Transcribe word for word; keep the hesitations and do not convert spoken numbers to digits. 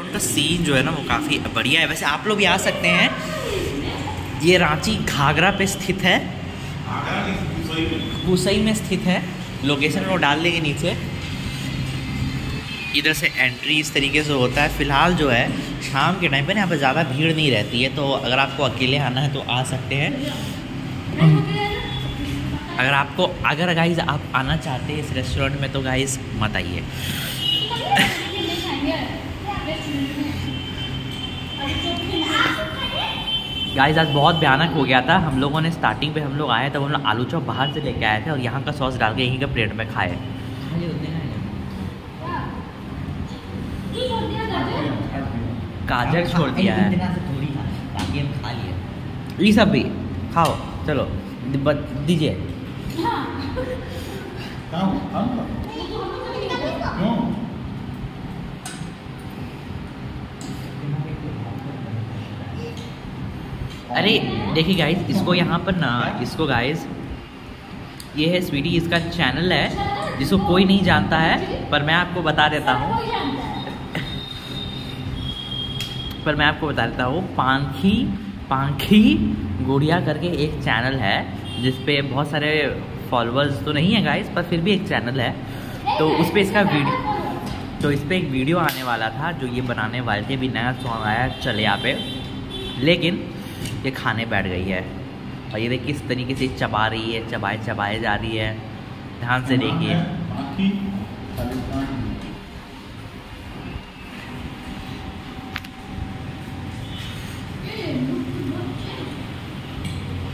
का सीन जो है ना वो काफ़ी बढ़िया है। वैसे आप लोग भी आ सकते हैं। ये रांची घाघरा पे स्थित है, कुसई में स्थित है। लोकेशन वो डाल देंगे नीचे। इधर से एंट्री इस तरीके से होता है। फ़िलहाल जो है शाम के टाइम पे ना यहाँ पे ज़्यादा भीड़ नहीं रहती है, तो अगर आपको अकेले आना है तो आ सकते हैं। अगर आपको अगर गाइस आप आना चाहते हैं इस रेस्टोरेंट में तो गाइस मत आइए। गाइस आज बहुत भयानक हो गया था। हम लोगों ने स्टार्टिंग पे हम लोग आए तब हम लोग आलू चॉप बाहर से लेके आए थे और यहाँ का सॉस डाल के यहीं का प्लेट में खाए। गाजर छोड़ दिया है, बाकी हम खा लिए। ये सब भी खाओ, चलो दीजिए। अरे देखिए गाइस, इसको यहाँ पर ना इसको गाइस ये है स्वीटी, इसका चैनल है जिसको कोई नहीं जानता है, पर मैं आपको बता देता हूँ पर मैं आपको बता देता हूँ पांखी पांखी गुड़िया करके एक चैनल है जिसपे बहुत सारे फॉलोअर्स तो नहीं है गाइस, पर फिर भी एक चैनल है। तो उस पर इसका वीडियो तो इस पर एक वीडियो आने वाला था जो ये बनाने वाले थे। अभी नया सॉन्ग आया चले यहाँ पे, लेकिन ये खाने बैठ गई है और ये देख किस तरीके से चबा रही है, चबाए चबाए जा रही है। ध्यान से देखिए।